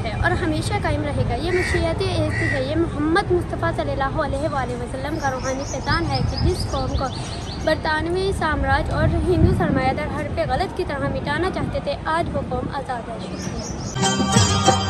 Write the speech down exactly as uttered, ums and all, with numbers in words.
है और हमेशा कायम रहेगा। ये मशीयत ऐसी है, ये मोहम्मद मुस्तफ़ा सल्लल्लाहु अलैहि वसल्लम का रूहानी पैगाम है कि जिस कौम को बरतानवी साम्राज्य और हिंदू सरमायादार हर पे गलत की तरह मिटाना चाहते थे, आज वो कौम आज़ाद है। शुक्रिया।